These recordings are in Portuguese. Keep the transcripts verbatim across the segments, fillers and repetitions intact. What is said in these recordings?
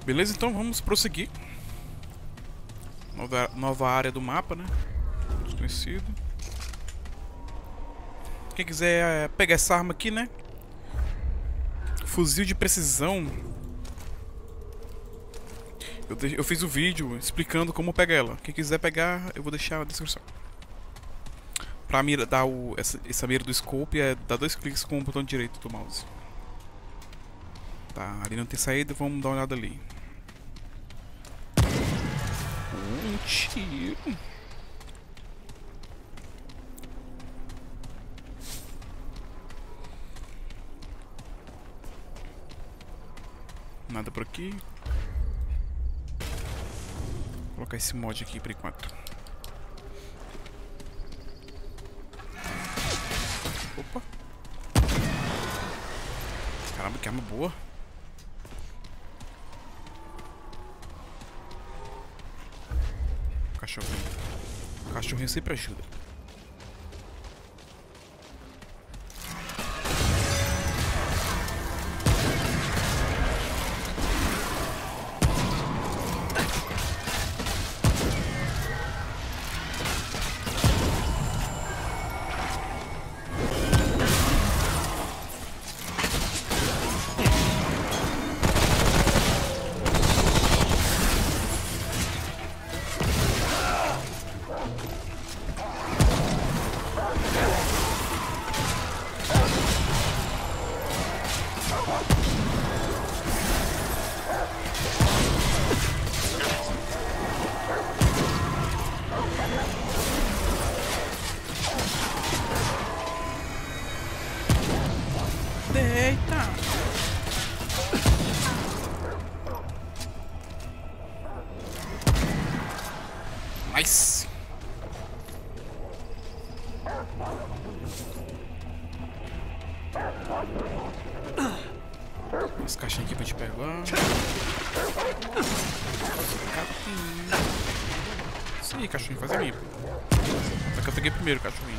Beleza, então vamos prosseguir. Nova, nova área do mapa, né? Desconhecido. Quem quiser pegar essa arma aqui, né? Fuzil de precisão. Eu, de, eu fiz o vídeo explicando como pegar ela. Quem quiser pegar, eu vou deixar na descrição. Pra mira, dar o, essa, essa mira do scope é dar dois cliques com o botão direito do mouse. Tá, ali não tem saída, vamos dar uma olhada ali. Um tiro. Nada por aqui. Vou colocar esse mod aqui por enquanto. Opa. Caramba, que arma boa. Cachorrinho. Cachorrinho sempre ajuda. Eita! Nice! As caixinhas aqui pra te pegar. Capim. Isso aí, cachorrinho, faz a minha. Só que eu peguei primeiro, cachorrinho.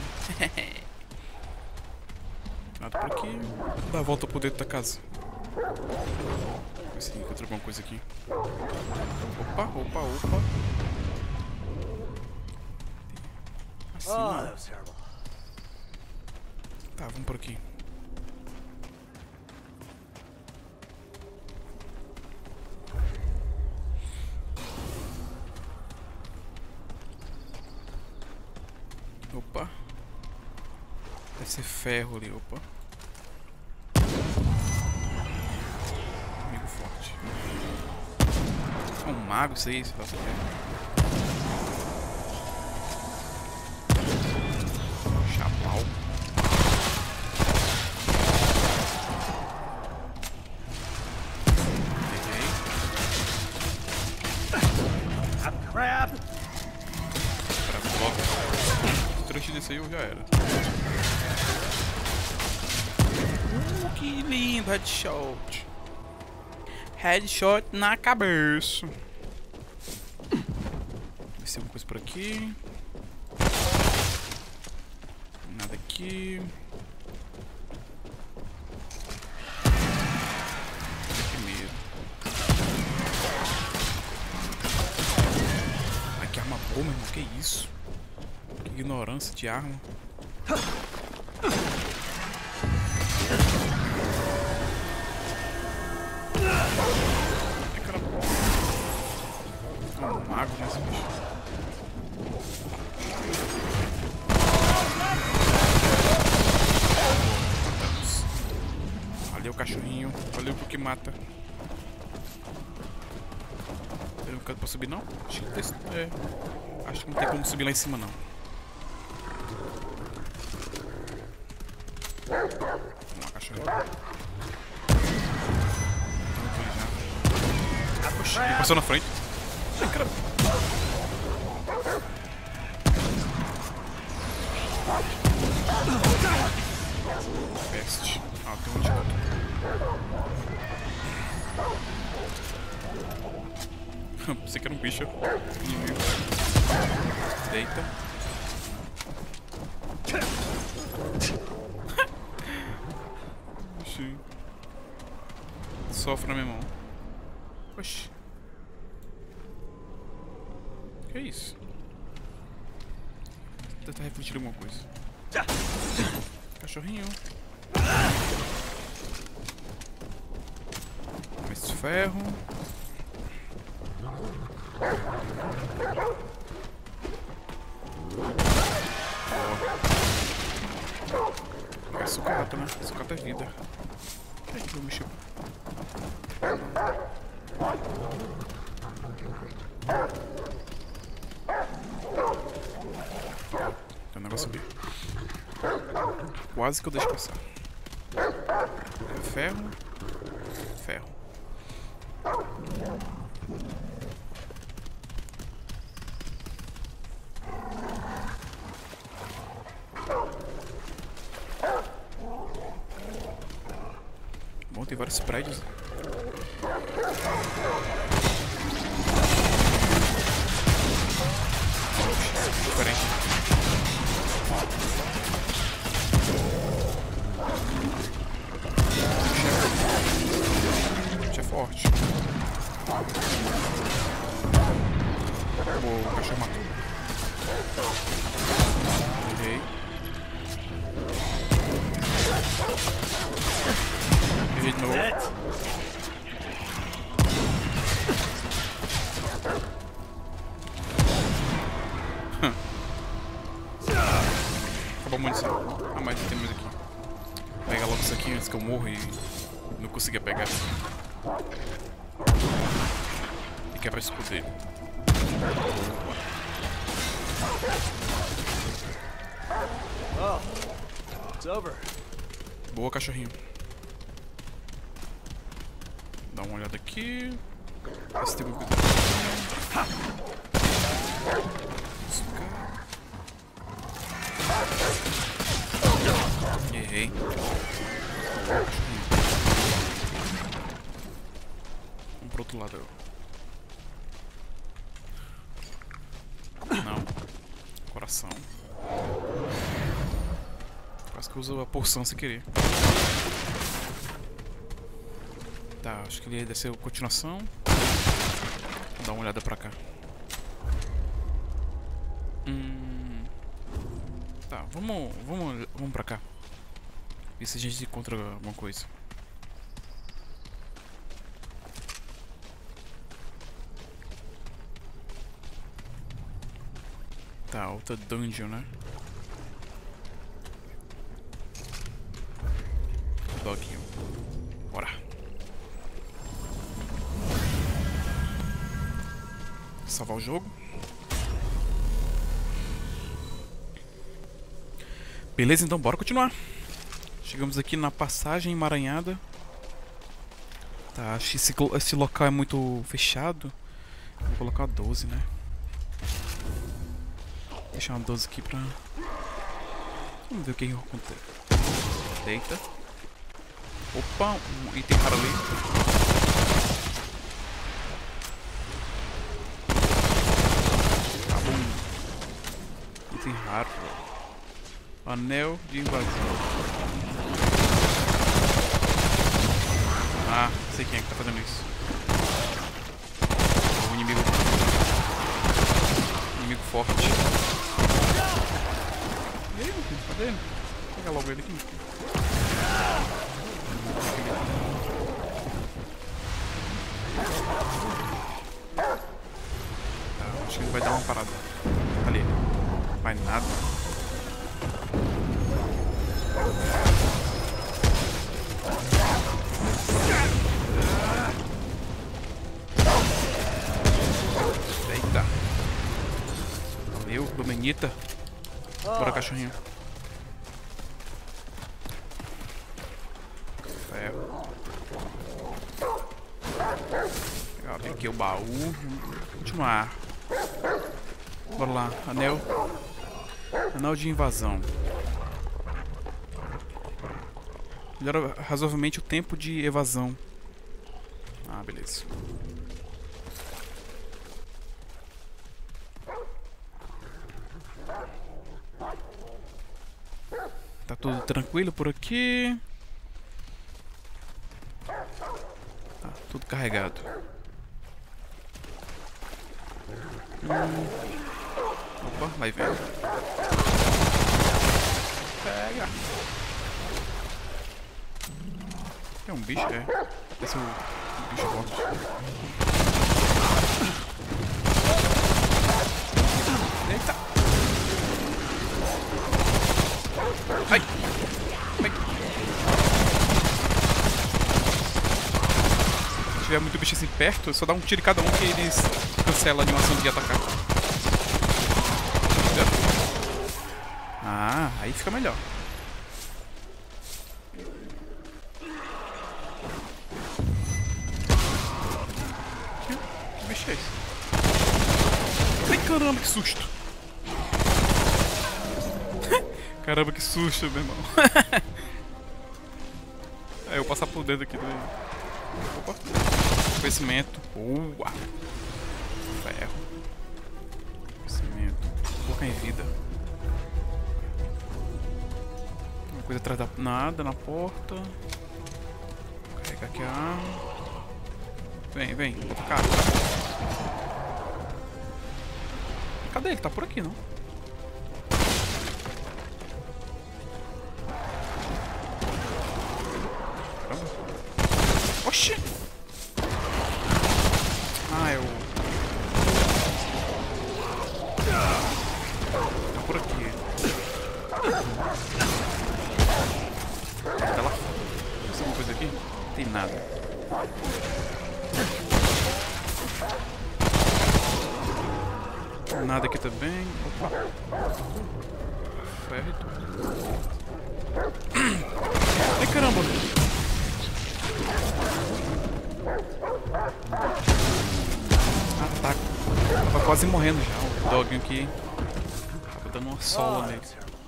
Nada por aqui. Dá a volta pro dentro da casa. Ver se encontra alguma coisa aqui. Opa, opa, opa. Assim, tá, vamos por aqui. Opa. Deve ser ferro ali, opa. Amigo forte. É um mago isso aí, se você quer. Chapau. Peguei. Crap! Pra bloco. Se tranche desse aí eu já era. Uh, que lindo, headshot. Headshot na cabeça. Vai ser alguma coisa por aqui. Nada aqui. Primeiro. Ai, que arma boa, meu irmão. Que isso? Que ignorância de arma. É um mago nesse bicho. Matamos. Valeu, cachorrinho. Valeu porque mata. Tem um canto pra subir, não? Acho que, tem, é, acho que não tem como subir lá em cima, não. Vamos lá, cachorrinho. Oxi, ele passou na frente. Ai, caramba. Peste. Ah, tem um antidoto. Pensei que era um bicho. Inimigo. Deita. Oxi. Sofre na minha mão. Oxi. Que é isso? Vou tentar refletir alguma coisa. Cachorrinho. Mais ferro. Ó. É sucata, né? Sucata é vida. Ai, que vou mexer. Tem um negócio ali. Quase que eu deixo passar. É ferro. Ferro. Bom, tem vários prédios. Diferente. Chefe é forte. Boa, o cachorro matou. Errei. Errei de novo. Acabou a munição. Ah, mas tem mais aqui. Vou pegar logo isso aqui antes que eu morra e não consiga pegar. E quebra o escudo dele. Oh, it's over. Boa, cachorrinho. Dá uma olhada aqui. Ver se tem alguma coisa. Errei. Vamos pro outro lado. Não. Coração. Quase que eu uso a porção sem querer. Tá, acho que ele deve ser a continuação. Vou dar uma olhada pra cá. Hum... Tá, vamos, vamos, vamos pra cá. Ver se a gente encontra alguma coisa. Tá, outra dungeon, né? Doguinho. Bora. Salvar o jogo. Beleza, então bora continuar. Chegamos aqui na passagem emaranhada. Tá, acho que esse, esse local é muito fechado. Vou colocar doze, né? Vou deixar uma doze aqui pra... Vamos ver o que acontece. Deita. Opa, um item raro ali. Tá bom. Item raro. Anel de invasão. Ah, sei quem é que tá fazendo isso. O inimigo. Inimigo forte. E aí, meu filho? Cadê ele? Vou pegar logo ele aqui. Tá, acho que ele vai dar uma parada. Ali. Vai nada. Eita. Valeu, Domenita. Bora, cachorrinho. Ferro. Legal, tem aqui o baú. Vamos continuar. Bora lá, anel. Anel de invasão. Melhora razoavelmente o tempo de evasão. Ah, beleza. Tá tudo tranquilo por aqui. Tá tudo carregado. Hum. Opa, vai vem. Pega. É um bicho, é. Esse é o bicho forte. Eita. Ai. Ai. Se tiver muito bicho assim perto, é só dá um tiro em cada um que eles cancelam a animação de atacar. Ah, aí fica melhor. Que, que bicho é esse? Ai, caramba, que susto! Caramba, que susto, meu irmão. É, eu passar por dentro aqui do... Opa. Conhecimento. Boa! Ferro. Conhecimento. Colocar em vida. Uma coisa atrás da... Nada na porta. Carregar aqui a arma. Vem, vem. Cara. Cadê ele? Tá por aqui, não? Caramba. Oxi! Ah, é o... Tá por aqui. Tá lá. Tem alguma coisa aqui? Não tem nada. Nada aqui também. Opa. Ferro e tudo. Ai, caramba. Ah, tá. Tava quase morrendo já. O doguinho aqui. Tava dando uma sola nele.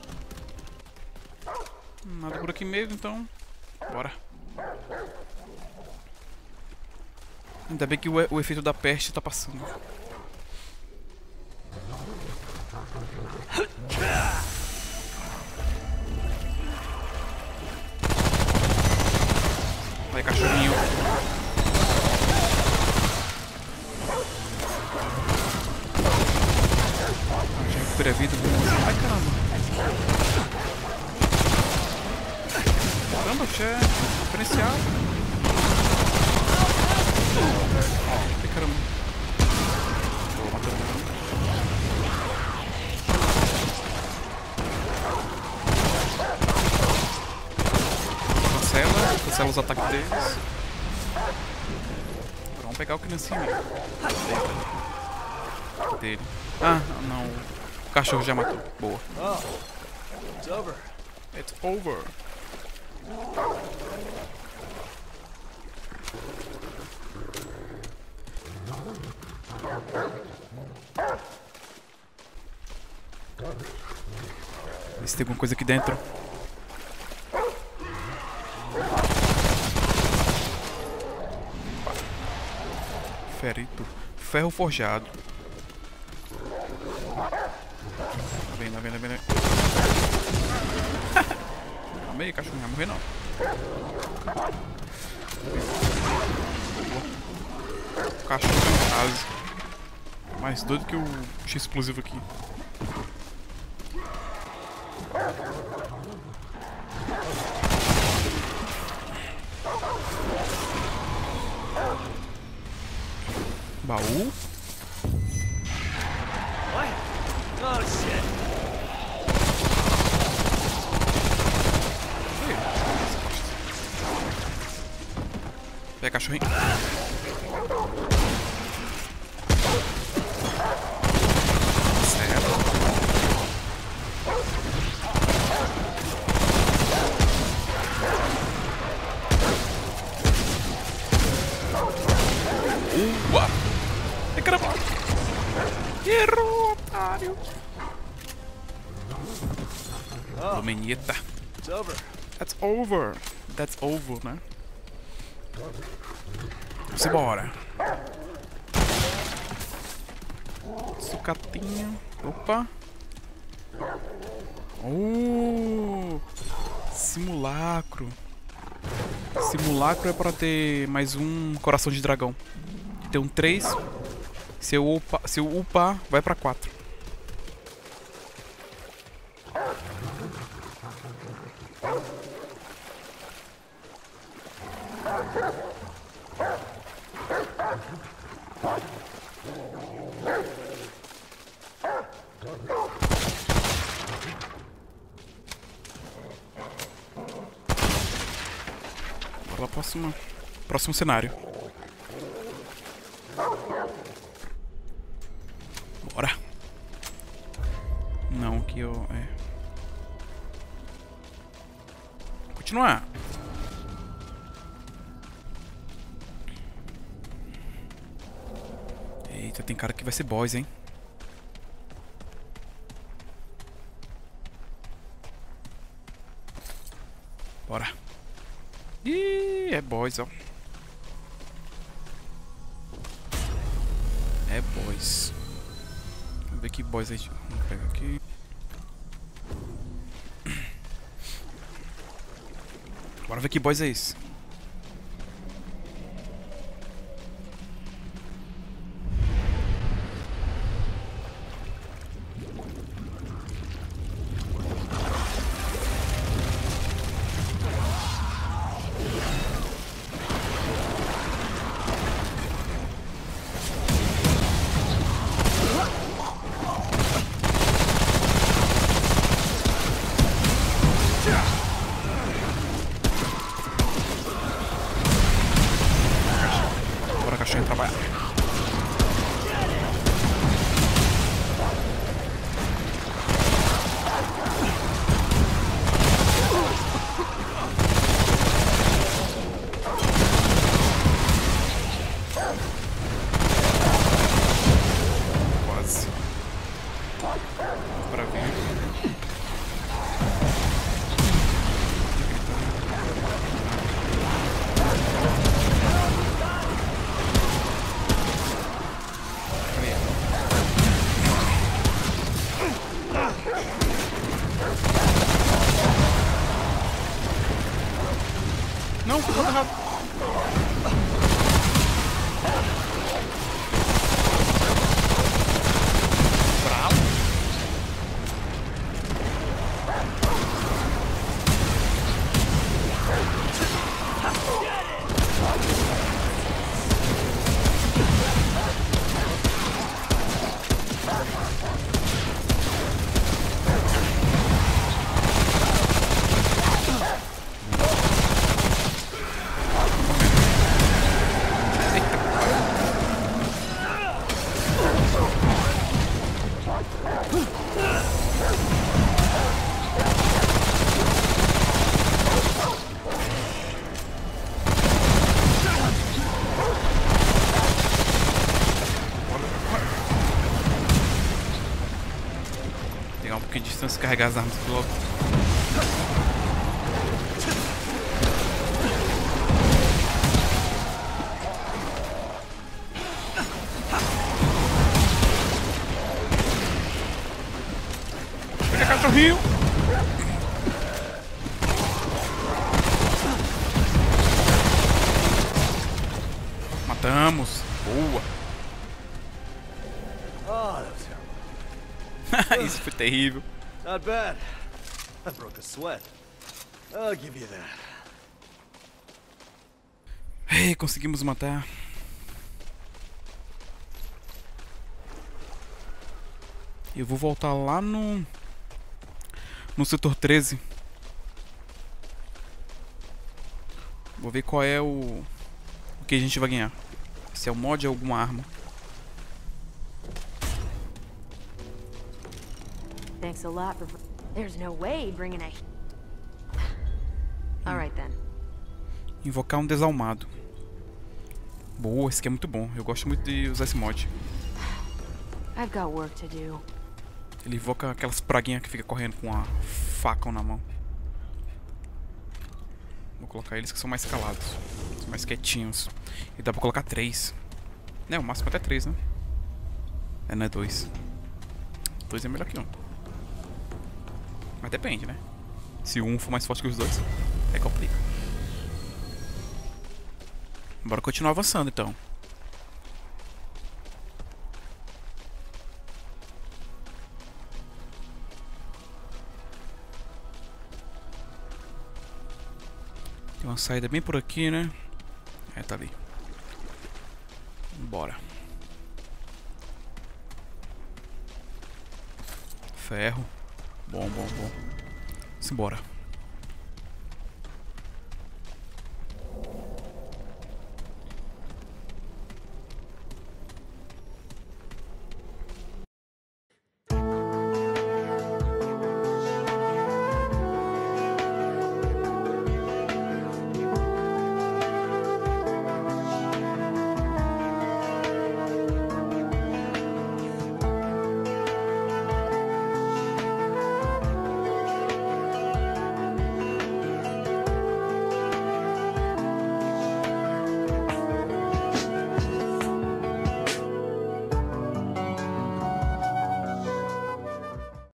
Nada por aqui mesmo, então. Bora. Ainda bem que o, e o efeito da peste tá passando. Vai, cachorrinho. Já recuperei a vida. Ai, caramba. Caramba, já é diferenciado. Ai, caramba. Vou matar o Cancela, cancela os ataques deles. Agora vamos pegar o criancinho mesmo. Dele. Ah, não. O cachorro já matou. Boa. Oh, it's over. It's over. Vê se tem alguma coisa aqui dentro. Ferito. Ferro forjado. Tá vendo, tá vendo, tá vendo. Calma aí, cachorro, não vai morrer não. O cachorro em casa. Mais doido que o X explosivo aqui. Baú. What? Oh shit. Pega cachorrinho. Certo. Uau! Ai, caramba! Errou, otário! Oh, Domenita. it's over. That's over. That's over, né? Vamos embora. Sucatinha. Opa. Oh, simulacro. Simulacro é para ter mais um coração de dragão. Tem um três. Se eu upar, se eu upar vai pra quatro. Bora lá, próximo, próximo cenário. Bora. Não, que eu... É. Continuar. Eita, tem cara que vai ser boss, hein? Bora. Ih, é boss, ó. É boss. Vamos ver que boss a gente... Vamos pegar aqui. Bora ver que boss é esse. Bora, cachorro, trabalhar. Quase. Pra ver. Não, ficou errado. Bravo. Pegar um pouquinho de distância e carregar as armas logo. Pega, cachorrinho! Matamos! Boa! Oh, that was terrible. Isso foi terrível. Not bad. I broke a sweat. I'll give you that. Ei, conseguimos matar. Eu vou voltar lá no... No setor treze. Vou ver qual é o... O que a gente vai ganhar. Se é o mod ou alguma arma. Thanks a lot for... There's no way bringing a... All right then. Invocar um desalmado. Boa, esse aqui é muito bom. Eu gosto muito de usar esse mod. I've got work to do. Ele invoca aquelas praguinhas que fica correndo com a faca na mão. Vou colocar eles que são mais calados. São mais quietinhos. E dá pra colocar três. Né, o máximo até três, né? É, não é dois. Dois é melhor que um. Mas depende, né? Se um for mais forte que os dois, é complica. Bora continuar avançando, então. Tem uma saída bem por aqui, né? É, tá ali. Bora. Ferro. Bom, bom, bom. Simbora.